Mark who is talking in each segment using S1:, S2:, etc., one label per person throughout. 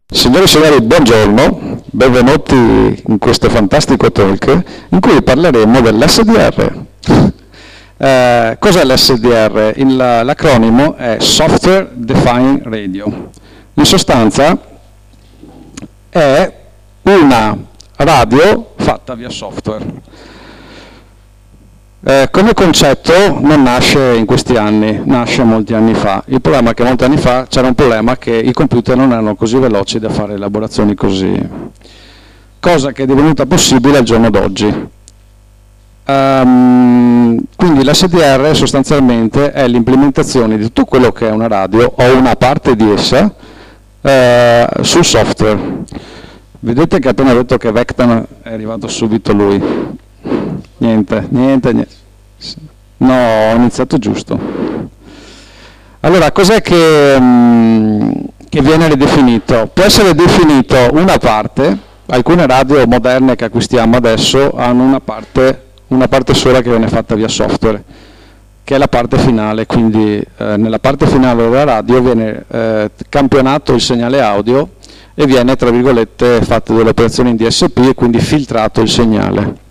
S1: Signore e signori, buongiorno, benvenuti in questo fantastico talk in cui parleremo dell'SDR. Cos'è l'SDR? L'acronimo è Software Defined Radio. In sostanza è una radio fatta via software. Come concetto non nasce in questi anni, nasce molti anni fa. Il problema è che molti anni fa c'era un problema che i computer non erano così veloci da fare elaborazioni così, cosa che è divenuta possibile al giorno d'oggi. Quindi l'SDR sostanzialmente è l'implementazione di tutto quello che è una radio o una parte di essa sul software. Vedete che appena detto che Vectan è arrivato subito lui. Niente. No, ho iniziato giusto. Allora, cos'è che viene ridefinito? Può essere definito una parte, alcune radio moderne che acquistiamo adesso hanno una parte sola che viene fatta via software, che è la parte finale, quindi nella parte finale della radio viene campionato il segnale audio e viene, tra virgolette, fatte delle operazioni in DSP e quindi filtrato il segnale.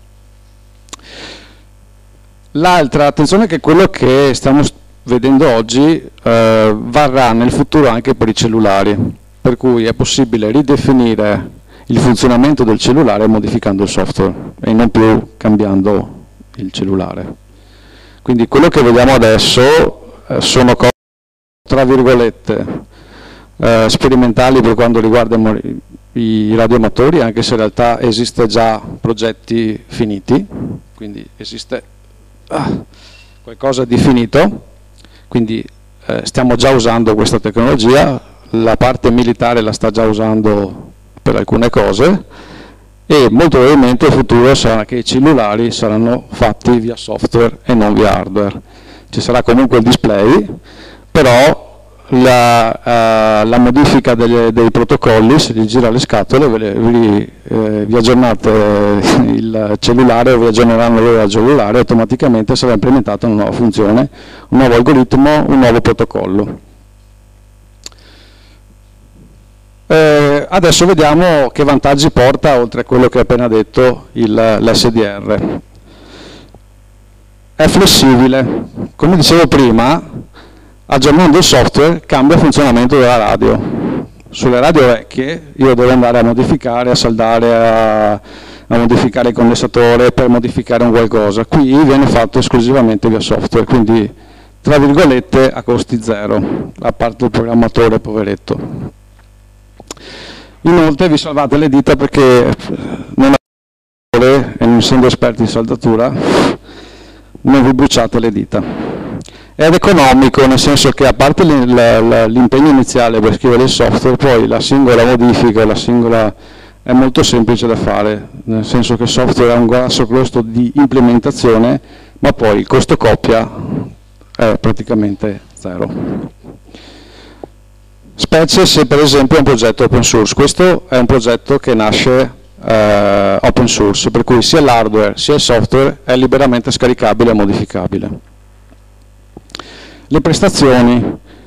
S1: L'altra, attenzione, che quello che stiamo vedendo oggi varrà nel futuro anche per i cellulari, per cui è possibile ridefinire il funzionamento del cellulare modificando il software e non più cambiando il cellulare. Quindi quello che vediamo adesso sono cose, tra virgolette, sperimentali per quanto riguarda i radioamatori, anche se in realtà esiste già progetti finiti, quindi esiste qualcosa di finito, quindi stiamo già usando questa tecnologia, la parte militare la sta già usando per alcune cose e molto probabilmente il futuro sarà che i cellulari saranno fatti via software e non via hardware. Ci sarà comunque il display, però la modifica dei protocolli, se gli gira le scatole, vi aggiornate il cellulare o vi aggiorneranno loro il cellulare, automaticamente sarà implementata una nuova funzione, un nuovo algoritmo, un nuovo protocollo. Adesso vediamo che vantaggi porta, oltre a quello che ho appena detto, l'SDR. È flessibile, come dicevo prima. Aggiornando il software cambia il funzionamento della radio. Sulle radio vecchie io devo andare a modificare, a saldare, a modificare il condensatore per modificare un qualcosa. Qui viene fatto esclusivamente via software, quindi tra virgolette a costi zero, a parte il programmatore poveretto. Inoltre vi salvate le dita perché non avete, e non essendo esperti di saldatura, non vi bruciate le dita. Ed economico, nel senso che a parte l'impegno iniziale per scrivere il software, poi la singola modifica, è molto semplice da fare, nel senso che il software ha un grosso costo di implementazione, ma poi il costo coppia è praticamente zero. Specie se per esempio è un progetto open source. Questo è un progetto che nasce open source, per cui sia l'hardware sia il software è liberamente scaricabile e modificabile. Le prestazioni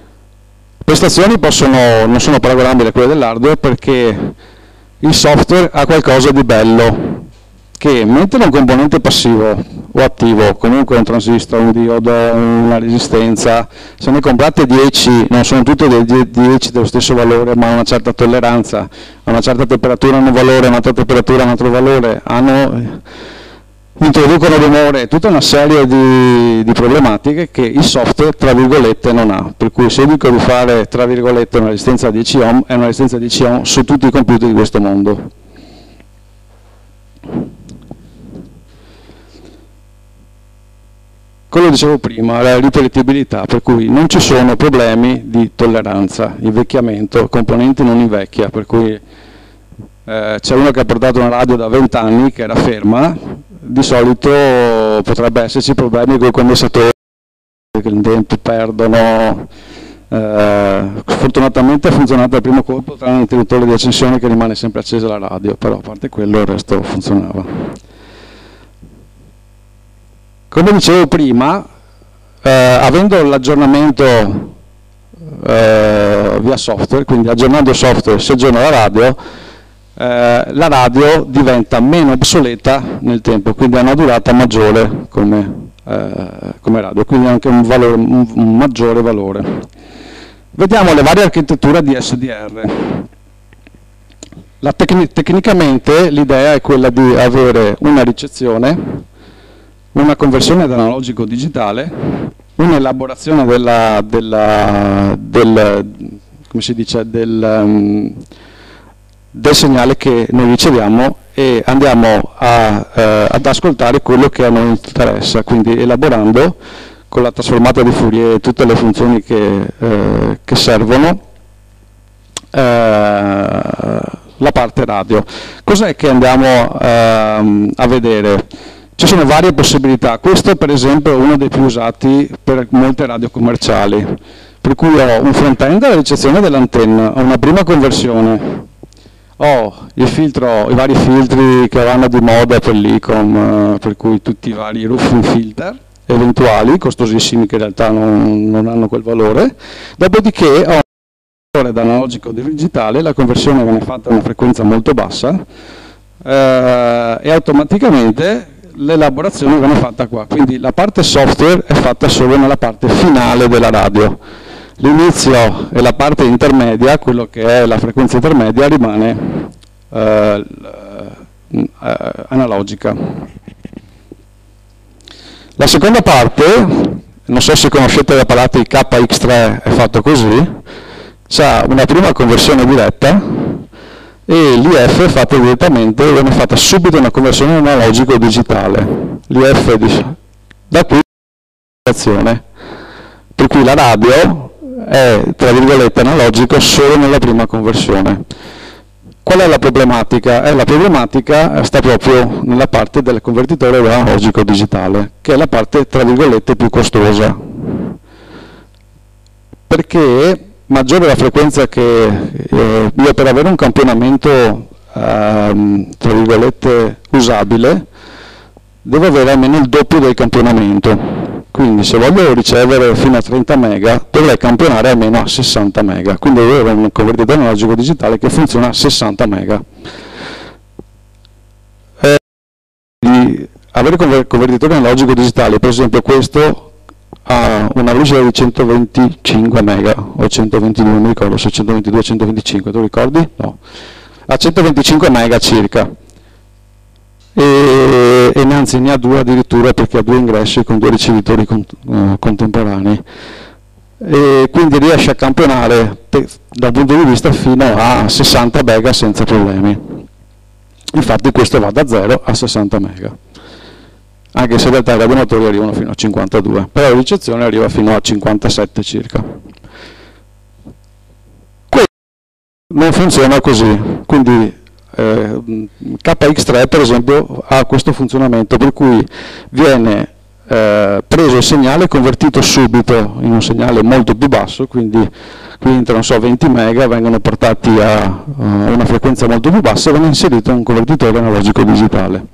S1: non sono paragonabili a quelle dell'hardware perché il software ha qualcosa di bello, che mentre un componente passivo o attivo, comunque un transistor, un diodo, una resistenza, se ne comprate 10, non sono tutte 10 dello stesso valore, ma una certa tolleranza, a una certa temperatura un valore, a un'altra temperatura un altro valore, introducono rumore, tutta una serie di problematiche che il software, tra virgolette, non ha. Per cui se dico di fare, tra virgolette, una resistenza a 10 ohm, è una resistenza a 10 ohm su tutti i computer di questo mondo. Come dicevo prima, la ripetibilità, per cui non ci sono problemi di tolleranza, invecchiamento, il componente non invecchia, per cui c'è uno che ha portato una radio da 20 anni che era ferma, di solito potrebbe esserci problemi con i condensatori che in tempo perdono. Fortunatamente ha funzionato al primo colpo, tranne l'interruttore di accensione che rimane sempre accesa la radio, però a parte quello il resto funzionava. Come dicevo prima, avendo l'aggiornamento via software, quindi aggiornando il software si aggiorna la radio diventa meno obsoleta nel tempo, quindi ha una durata maggiore come radio, quindi anche un maggiore valore. Vediamo le varie architetture di SDR. Tecnicamente l'idea è quella di avere una ricezione, una conversione da analogico digitale, un'elaborazione del segnale che noi riceviamo e andiamo ad ascoltare quello che a noi interessa, quindi elaborando con la trasformata di Fourier tutte le funzioni che servono la parte radio. Cos'è che andiamo a vedere? Ci sono varie possibilità. Questo per esempio è uno dei più usati per molte radio commerciali, per cui ho un front-end alla ricezione dell'antenna, ho una prima conversione, ho i vari filtri che vanno di moda per l'ICOM, per cui tutti i vari roofing filter eventuali, costosissimi, che in realtà non hanno quel valore. Dopodiché ho un valore da analogico digitale, la conversione viene fatta a una frequenza molto bassa e automaticamente l'elaborazione viene fatta qua. Quindi la parte software è fatta solo nella parte finale della radio. L'inizio e la parte intermedia, quello che è la frequenza intermedia, rimane analogica. La seconda parte, non so se conoscete l'apparato KX3, è fatto così, c'è una prima conversione diretta e l'IF è fatta direttamente, viene fatta subito una conversione analogico digitale. L'IF da qui per cui la radio è, tra virgolette, analogico solo nella prima conversione. Qual è la problematica? La problematica sta proprio nella parte del convertitore analogico digitale, che è la parte, tra virgolette, più costosa. Perché maggiore la frequenza che io, per avere un campionamento, tra virgolette, usabile, devo avere almeno il doppio del campionamento. Quindi se voglio ricevere fino a 30 mega dovrei campionare almeno a 60 mega, quindi devo avere un convertitore analogico digitale che funziona a 60 mega. Avere convertitore analogico digitale, per esempio questo ha una velocità di 125 mega o 122, non mi ricordo se 122 o 125, tu ricordi? No. A 125 mega circa. E anzi ne ha due addirittura, perché ha due ingressi con due ricevitori contemporanei, e quindi riesce a campionare dal punto di vista fino a 60 mega senza problemi. Infatti questo va da 0 a 60 mega, anche se in realtà i radiomotori arrivano fino a 52, però la ricezione arriva fino a 57 circa. Questo non funziona così, quindi KX3 per esempio ha questo funzionamento, per cui viene preso il segnale, convertito subito in un segnale molto più basso, quindi qui entrano, non so, 20 mega, vengono portati a una frequenza molto più bassa e viene inserito un convertitore analogico digitale.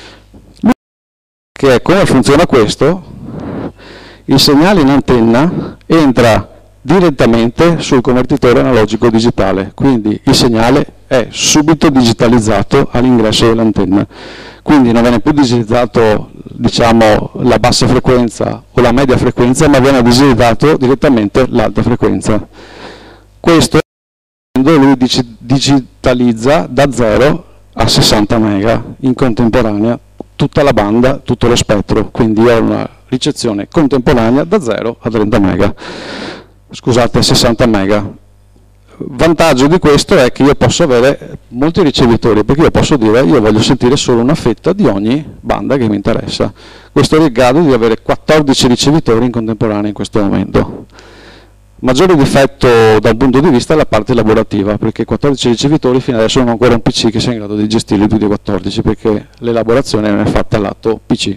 S1: Che è come funziona questo: il segnale in antenna entra direttamente sul convertitore analogico digitale, quindi il segnale è subito digitalizzato all'ingresso dell'antenna, quindi non viene più digitalizzato, diciamo, la bassa frequenza o la media frequenza, ma viene digitalizzato direttamente l'alta frequenza. Questo lui digitalizza da 0 a 60 mega in contemporanea tutta la banda, tutto lo spettro, quindi ho una ricezione contemporanea da 0 a 30 mega, scusate, 60 mega. Vantaggio di questo è che io posso avere molti ricevitori, perché io posso dire io voglio sentire solo una fetta di ogni banda che mi interessa. Questo è il grado di avere 14 ricevitori in contemporanea in questo momento. Maggiore difetto da un punto di vista è la parte elaborativa, perché 14 ricevitori fino adesso non ho ancora un PC che sia in grado di gestirli tutti i 14, perché l'elaborazione non è fatta lato PC.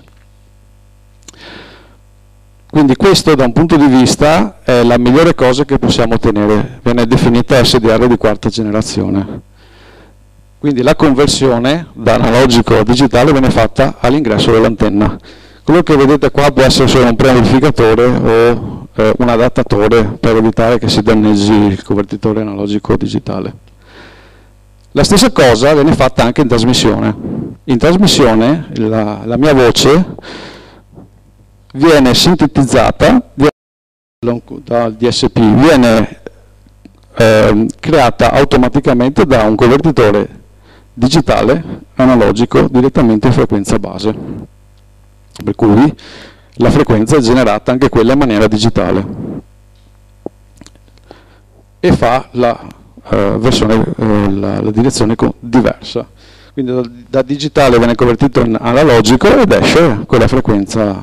S1: Quindi questo da un punto di vista è la migliore cosa che possiamo ottenere, viene definita SDR di quarta generazione. Quindi la conversione da analogico a digitale viene fatta all'ingresso dell'antenna. Quello che vedete qua può essere solo un preamplificatore o un adattatore per evitare che si danneggi il convertitore analogico digitale. La stessa cosa viene fatta anche in trasmissione. In trasmissione la mia voce viene sintetizzata dal DSP, viene creata automaticamente da un convertitore digitale analogico direttamente in frequenza base, per cui la frequenza è generata anche quella in maniera digitale e fa la direzione diversa. Quindi da digitale viene convertito in analogico ed esce quella frequenza.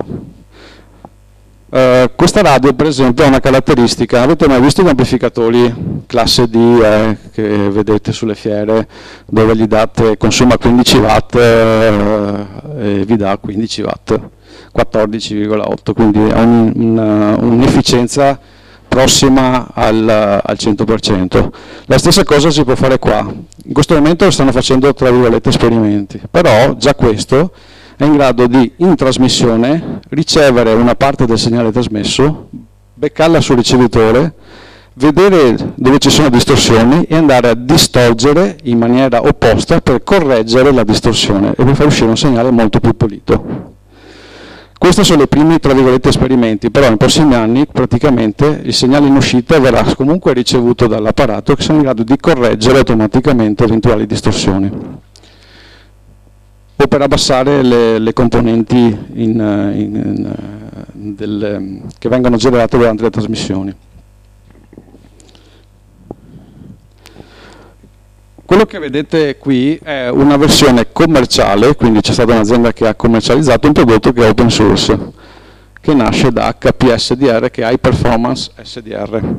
S1: Questa radio per esempio ha una caratteristica: avete mai visto gli amplificatori classe D che vedete sulle fiere, dove gli date consuma 15 watt e vi dà 15 watt, 14,8, quindi ha un'efficienza prossima al 100%. La stessa cosa si può fare qua. In questo momento stanno facendo tra virgolette esperimenti, però già questo è in grado di, in trasmissione, ricevere una parte del segnale trasmesso, beccarla sul ricevitore, vedere dove ci sono distorsioni e andare a distorcere in maniera opposta per correggere la distorsione e per far uscire un segnale molto più pulito. Questi sono i primi, tra virgolette, esperimenti, però nei prossimi anni praticamente il segnale in uscita verrà comunque ricevuto dall'apparato che sarà in grado di correggere automaticamente eventuali distorsioni o per abbassare le componenti che vengono generate durante le trasmissioni. Quello che vedete qui è una versione commerciale, quindi c'è stata un'azienda che ha commercializzato un prodotto che è open source, che nasce da HPSDR, che è High Performance SDR,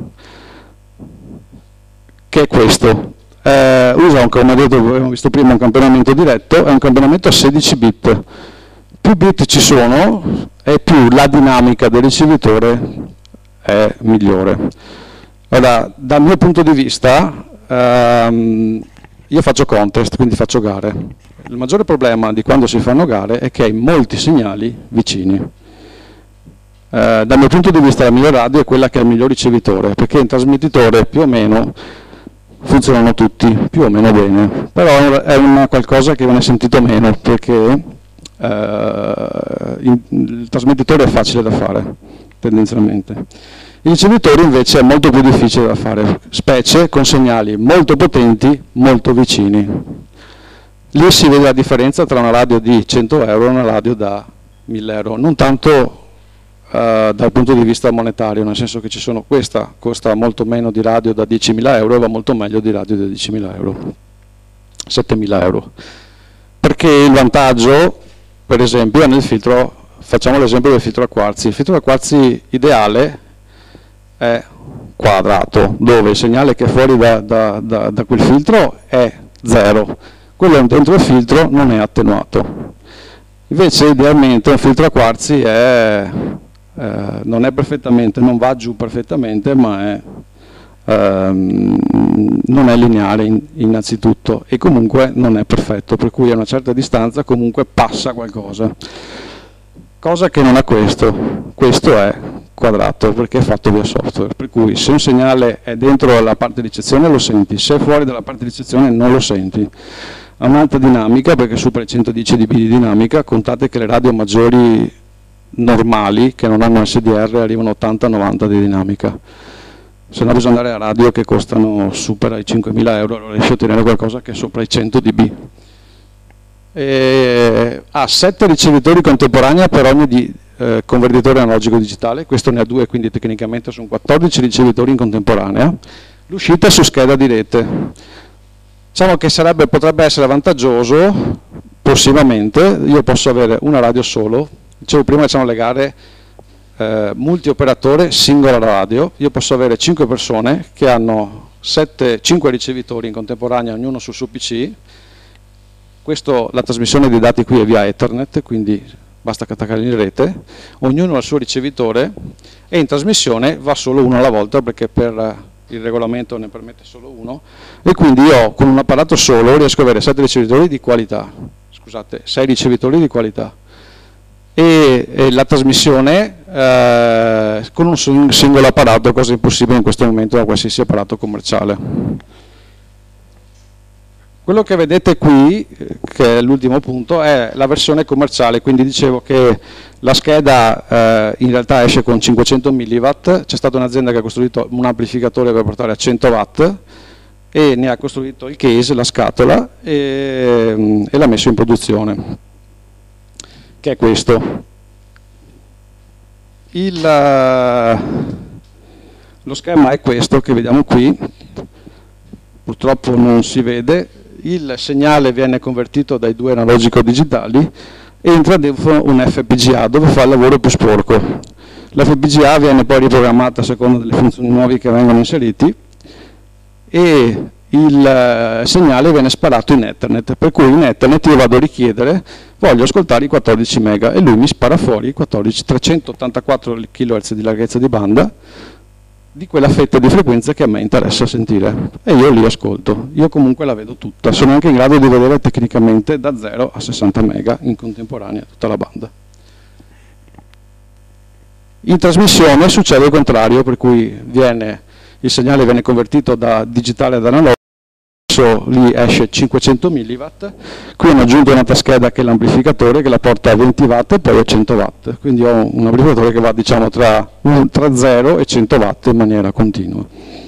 S1: che è questo. Usa, come abbiamo visto prima, un campionamento diretto, è un campionamento a 16 bit. Più bit ci sono e più la dinamica del ricevitore è migliore. Allora, dal mio punto di vista, io faccio contest, quindi faccio gare. Il maggiore problema di quando si fanno gare è che hai molti segnali vicini. Dal mio punto di vista la migliore radio è quella che ha il miglior ricevitore, perché in trasmettitore più o meno funzionano tutti più o meno bene, però è una qualcosa che viene sentito meno, perché il trasmettitore è facile da fare tendenzialmente. Il ricevitore invece è molto più difficile da fare, specie con segnali molto potenti, molto vicini. Lì si vede la differenza tra una radio di 100 euro e una radio da 1000 euro, non tanto dal punto di vista monetario, nel senso che questa costa molto meno di radio da 10.000 euro e va molto meglio di radio da 10.000 euro, 7.000 euro. Perché il vantaggio, per esempio, è nel filtro, facciamo l'esempio del filtro a quarzi. Il filtro a quarzi ideale è quadrato, dove il segnale che è fuori da quel filtro è 0, quello dentro il filtro non è attenuato. Invece idealmente un filtro a quarzi non è perfettamente, non va giù perfettamente, ma non è lineare innanzitutto e comunque non è perfetto, per cui a una certa distanza comunque passa qualcosa. Cosa che non ha questo è quadrato perché è fatto via software, per cui se un segnale è dentro la parte di ricezione lo senti, se è fuori dalla parte di ricezione non lo senti. Ha un'alta dinamica perché supera i 110 dB di dinamica, contate che le radio maggiori normali che non hanno SDR arrivano a 80-90 di dinamica, se no bisogna andare a radio che costano, supera i 5.000 euro, allora riesci a ottenere qualcosa che è sopra i 100 dB. Ha 7 ricevitori contemporanei per ogni convertitore analogico digitale, questo ne ha 2, quindi tecnicamente sono 14 ricevitori in contemporanea. L'uscita è su scheda di rete. Diciamo che potrebbe essere vantaggioso, prossimamente, io posso avere una radio solo, dicevo prima facciamo le gare multioperatore singola radio, io posso avere 5 persone che hanno 5 ricevitori in contemporanea, ognuno sul suo PC. La trasmissione dei dati qui è via Ethernet, quindi basta attaccarli in rete, ognuno ha il suo ricevitore e in trasmissione va solo uno alla volta perché per il regolamento ne permette solo uno, e quindi io con un apparato solo riesco ad avere 7 ricevitori di qualità, scusate, 6 ricevitori di qualità, e la trasmissione con un singolo apparato, cosa impossibile in questo momento da qualsiasi apparato commerciale. Quello che vedete qui, che è l'ultimo punto, è la versione commerciale, quindi dicevo che la scheda in realtà esce con 500 mW, c'è stata un'azienda che ha costruito un amplificatore per portare a 100 watt e ne ha costruito il case, la scatola, e l'ha messo in produzione, che è questo. Lo schema è questo che vediamo qui, purtroppo non si vede. Il segnale viene convertito dai due analogico digitali e entra dentro un FPGA dove fa il lavoro più sporco. L'FPGA viene poi riprogrammata a seconda delle funzioni nuove che vengono inseriti e il segnale viene sparato in Ethernet, per cui in Ethernet io vado a richiedere, voglio ascoltare i 14 MB e lui mi spara fuori i 384 kHz di larghezza di banda di quella fetta di frequenza che a me interessa sentire e io li ascolto. Io comunque la vedo tutta, sono anche in grado di vedere tecnicamente da 0 a 60 MB in contemporanea tutta la banda. In trasmissione succede il contrario, per cui il segnale viene convertito da digitale ad analogico, lì esce 500 mW, qui hanno aggiunto una scheda che è l'amplificatore che la porta a 20 watt e poi a 100 watt, quindi ho un amplificatore che va diciamo tra 0 e 100 watt in maniera continua.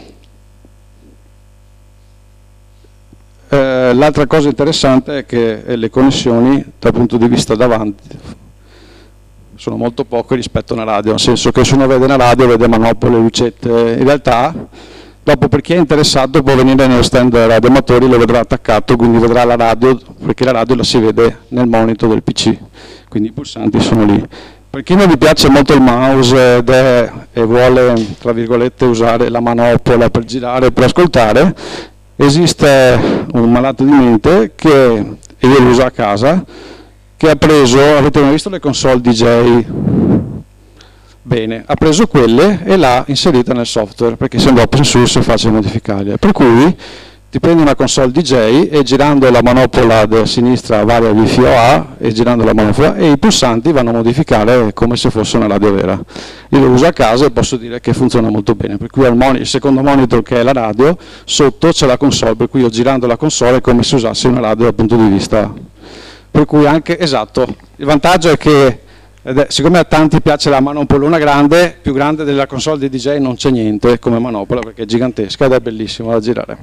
S1: L'altra cosa interessante è che le connessioni dal punto di vista davanti sono molto poche rispetto a una radio, nel senso che se uno vede una radio vede manopole, lucette, in realtà dopo per chi è interessato può venire nello stand radioamatori, lo vedrà attaccato, quindi vedrà la radio, perché la radio la si vede nel monitor del PC, quindi i pulsanti sono lì. Per chi non gli piace molto il mouse e vuole, tra virgolette, usare la manopola per girare, per ascoltare, esiste un malato di mente che io lo uso a casa, che ha preso, avete mai visto le console DJ? Bene, ha preso quelle e l'ha inserita nel software, perché essendo open source è facile modificarle. Per cui ti prendi una console DJ e girando la manopola da sinistra varia di filo A e girando la manopola e i pulsanti vanno a modificare come se fosse una radio vera. Io lo uso a casa e posso dire che funziona molto bene, per cui il secondo monitor che è la radio, sotto c'è la console, per cui io girando la console è come se usassi una radio dal punto di vista. Per cui anche, esatto, il vantaggio è che siccome a tanti piace la manopolona grande, più grande della console di DJ non c'è niente come manopola perché è gigantesca ed è bellissima da girare.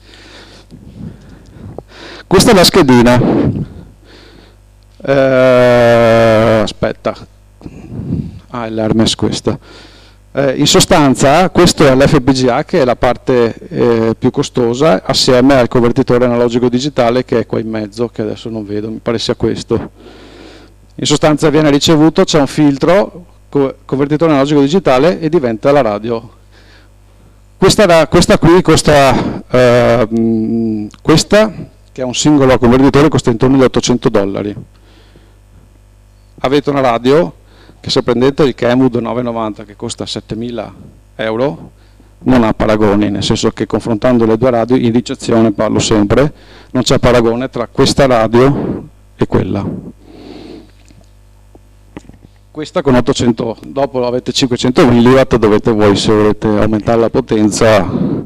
S1: Questa è la schedina. Aspetta. Ah, è l'Hermes questa. In sostanza questo è l'FPGA che è la parte più costosa assieme al convertitore analogico digitale che è qua in mezzo, che adesso non vedo, mi pare sia questo. In sostanza viene ricevuto, c'è un filtro, convertitore analogico digitale e diventa la radio. Questa qui costa, questa che è un singolo convertitore costa intorno agli $800. Avete una radio che se prendete il Kenwood 990 che costa 7.000 euro non ha paragoni, nel senso che confrontando le due radio in ricezione, parlo sempre, non c'è paragone tra questa radio e quella. Questa con 800, dopo avete 500 mW, dovete voi, se volete aumentare la potenza.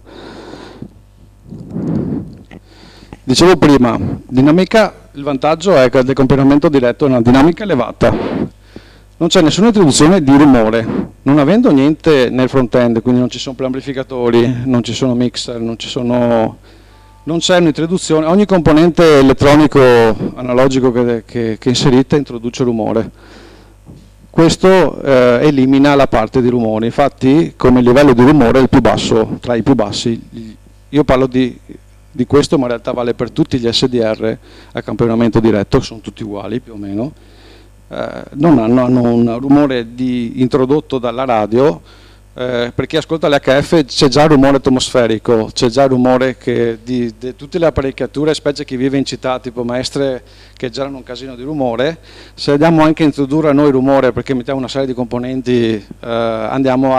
S1: Dicevo prima, dinamica, il vantaggio è che del completamento diretto è una dinamica elevata. Non c'è nessuna introduzione di rumore, non avendo niente nel front-end, quindi non ci sono preamplificatori, non ci sono mixer, non c'è un'introduzione, ogni componente elettronico analogico che inserite introduce rumore. Questo elimina la parte di rumore, infatti come livello di rumore è il più basso, tra i più bassi. Io parlo di questo, ma in realtà vale per tutti gli SDR a campionamento diretto, che sono tutti uguali più o meno. Non hanno un rumore introdotto dalla radio, per chi ascolta l'HF c'è già il rumore atmosferico, c'è già il rumore di tutte le apparecchiature, specie chi vive in città tipo Mestre che generano un casino di rumore. Se andiamo anche a introdurre a noi rumore perché mettiamo una serie di componenti, andiamo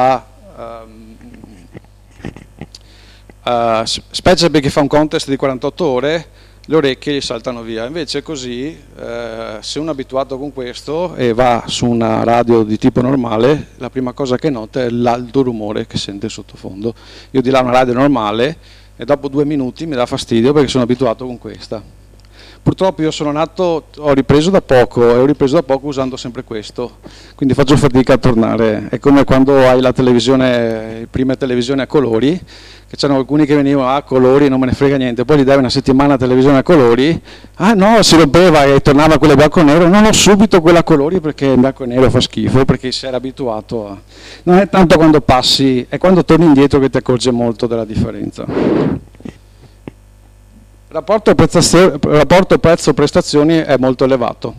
S1: specie per chi fa un contest di 48 ore, le orecchie gli saltano via. Invece così, se uno è abituato con questo e va su una radio di tipo normale, la prima cosa che nota è l'alto rumore che sente sottofondo. Io di là una radio normale e dopo 2 minuti mi dà fastidio perché sono abituato con questa. Purtroppo io sono nato, ho ripreso da poco e ho ripreso da poco usando sempre questo, quindi faccio fatica a tornare. È come quando hai la televisione, le prime televisioni a colori, che c'erano alcuni che venivano a colori, non me ne frega niente, poi gli dai una settimana a televisione a colori, ah no, si rompeva e tornava quella bianco e nero, non ho subito quella a colori perché in bianco e nero fa schifo, perché si era abituato a... Non è tanto quando passi, è quando torni indietro che ti accorgi molto della differenza. Il rapporto prezzo-prestazioni è molto elevato.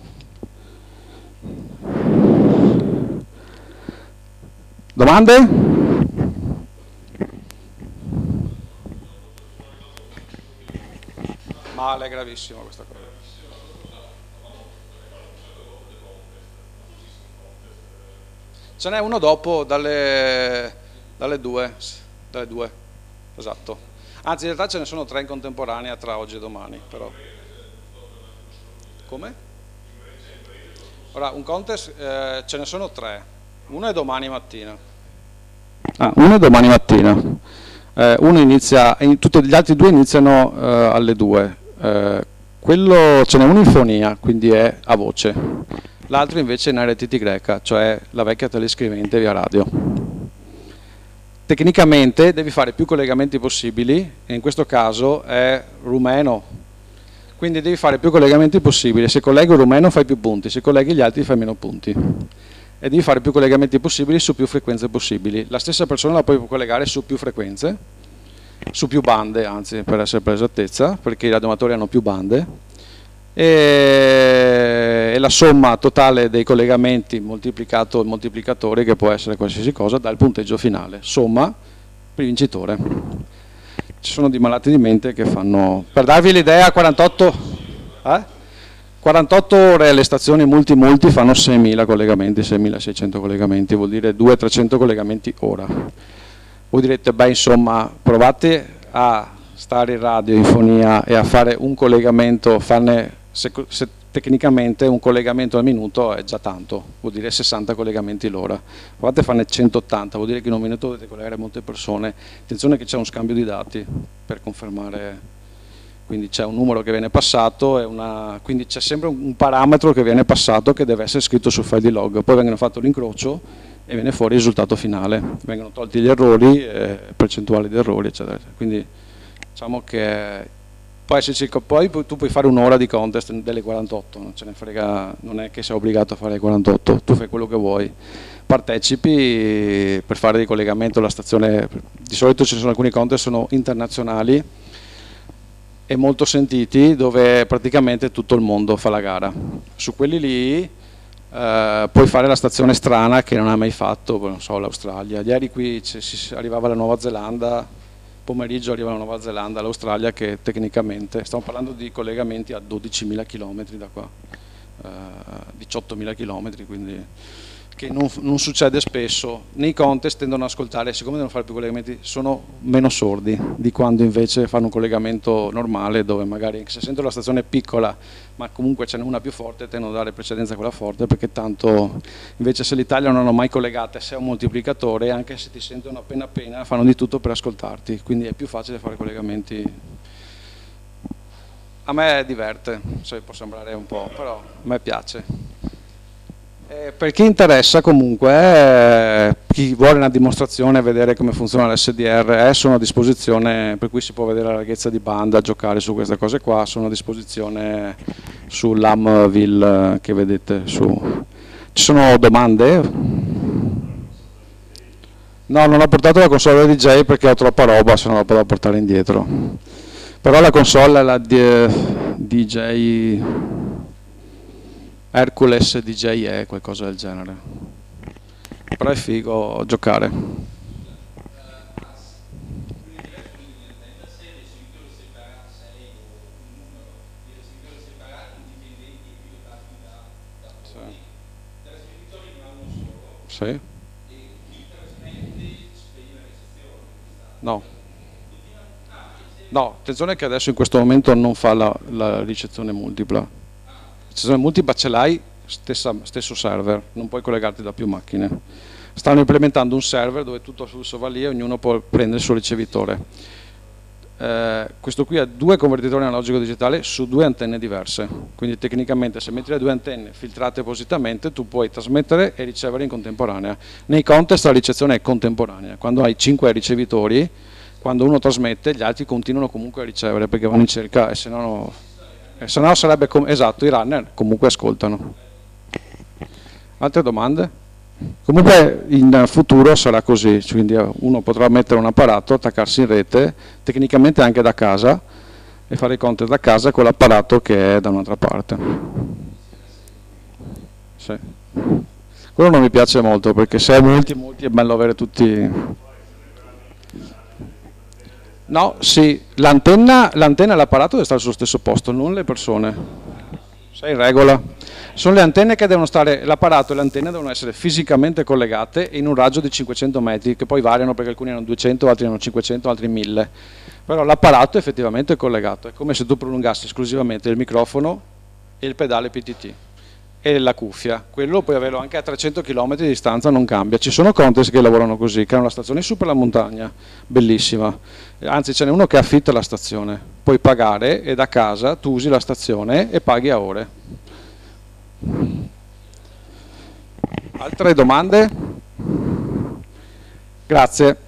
S1: Domande? Male, è gravissima questa cosa. Ce n'è uno dopo dalle 2, esatto. Anzi, in realtà ce ne sono 3 in contemporanea tra oggi e domani, però. Come? Ora, un contest ce ne sono 3. Uno è domani mattina. Uno è domani mattina. Uno inizia, tutti gli altri 2 iniziano alle 2. Quello ce n'è uno in fonia, quindi è a voce. L'altro invece è in RTT greca, cioè la vecchia telescrivente via radio. Tecnicamente devi fare più collegamenti possibili, e in questo caso è rumeno, quindi devi fare più collegamenti possibili. Se colleghi un rumeno fai più punti, se colleghi gli altri fai meno punti. E devi fare più collegamenti possibili su più frequenze possibili. La stessa persona la puoi collegare su più frequenze, su più bande, anzi per essere per esattezza, perché i radioamatori hanno più bande. E la somma totale dei collegamenti moltiplicato il moltiplicatore, che può essere qualsiasi cosa, dà il punteggio finale, somma per il vincitore. Ci sono dei malati di mente che fanno, per darvi l'idea, 48 ore le stazioni multi fanno 6.000 collegamenti, 6.600 collegamenti, vuol dire 200-300 collegamenti ora. Voi direte, beh insomma, provate a stare in radio, in fonia e a fare un collegamento, farne se tecnicamente un collegamento al minuto è già tanto, vuol dire 60 collegamenti l'ora. Provate a farne 180, vuol dire che in un minuto dovete collegare molte persone. Attenzione che c'è uno scambio di dati per confermare, quindi c'è un numero che viene passato, quindi c'è sempre un parametro che viene passato che deve essere scritto sul file di log, poi vengono fatto l'incrocio e viene fuori il risultato finale, vengono tolti gli errori, percentuali di errori, eccetera. Quindi diciamo che poi tu puoi fare un'ora di contest delle 48, non ce ne frega, non è che sei obbligato a fare le 48, tu fai quello che vuoi, partecipi per fare di collegamento alla stazione. Di solito ci sono alcuni contest sono internazionali e molto sentiti, dove praticamente tutto il mondo fa la gara. Su quelli lì puoi fare la stazione strana che non ha mai fatto, non so, l'Australia. Ieri qui si arrivava la Nuova Zelanda, pomeriggio arriva la Nuova Zelanda, l'Australia, che tecnicamente, stiamo parlando di collegamenti a 12.000 km da qua, 18.000 km, quindi che non succede spesso. Nei contest tendono ad ascoltare, siccome devono fare più collegamenti, sono meno sordi di quando invece fanno un collegamento normale, dove magari se sentono la stazione piccola ma comunque ce n'è una più forte, tendono a dare precedenza a quella forte, perché tanto invece se l'Italia non hanno mai collegate, se è un moltiplicatore, anche se ti sentono appena fanno di tutto per ascoltarti, quindi è più facile fare collegamenti. A me diverte, se può sembrare un po', però a me piace. Per chi interessa comunque, chi vuole una dimostrazione, vedere come funziona l'SDR, sono a disposizione, per cui si può vedere la larghezza di banda, giocare su queste cose qua, sono a disposizione sull'Amville che vedete su. Ci sono domande? No, non ho portato la console DJ perché ho troppa roba, se no la potevo portare indietro. Però la console è la DJ Hercules DJE, qualcosa del genere. Però è figo giocare. Sì. No. No, attenzione che adesso in questo momento non fa la ricezione multipla. La ricezione multipla ce l'hai stesso server, non puoi collegarti da più macchine. Stanno implementando un server dove tutto il flusso va lì e ognuno può prendere il suo ricevitore. Questo qui ha 2 convertitori analogico digitale su 2 antenne diverse, quindi tecnicamente se metti le 2 antenne filtrate appositamente tu puoi trasmettere e ricevere in contemporanea. Nei contest la ricezione è contemporanea, quando hai 5 ricevitori, quando uno trasmette gli altri continuano comunque a ricevere perché vanno in cerca e se no sarebbe esatto, i runner comunque ascoltano. Altre domande? Comunque in futuro sarà così, quindi uno potrà mettere un apparato, attaccarsi in rete, tecnicamente anche da casa, e fare i conti da casa con l'apparato che è da un'altra parte. Sì. Quello non mi piace molto perché se è multi è bello avere tutti... No, sì, l'antenna e l'apparato deve stare sullo stesso posto, non le persone. Sei in regola? Sono le antenne che devono stare, l'apparato e le antenne devono essere fisicamente collegate in un raggio di 500 metri, che poi variano perché alcuni hanno 200, altri hanno 500, altri 1000. Però l'apparato effettivamente è collegato, è come se tu prolungassi esclusivamente il microfono e il pedale PTT e la cuffia. Quello puoi averlo anche a 300 km di distanza, non cambia. Ci sono contest che lavorano così, che hanno la stazione su per la montagna, bellissima. Anzi ce n'è uno che affitta la stazione, puoi pagare e da casa tu usi la stazione e paghi a ore. Altre domande? Grazie.